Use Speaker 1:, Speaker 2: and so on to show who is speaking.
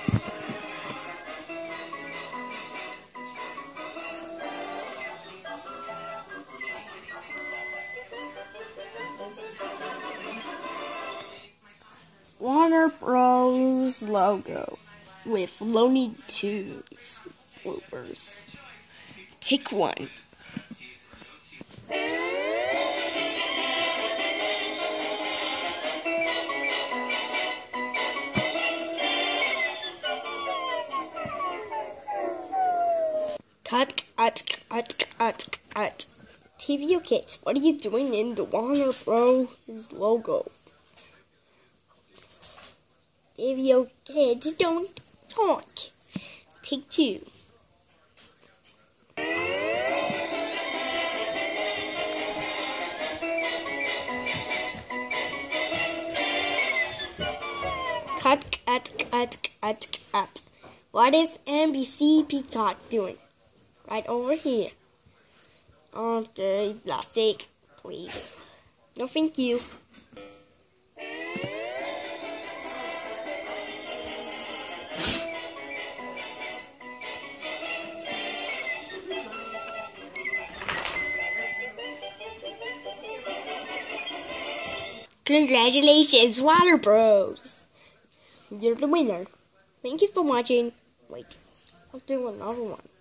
Speaker 1: Warner Bros. Logo with Looney Tunes bloopers. Take one. Cut. TV Kids, what are you doing in the Warner Bros. Logo? TV Kids, don't talk. Take two. Cut. What is NBC Peacock doing? Right over here. Okay, plastic, please. No, thank you. Congratulations, Warner Bros. You're the winner. Thank you for watching. Wait, I'll do another one.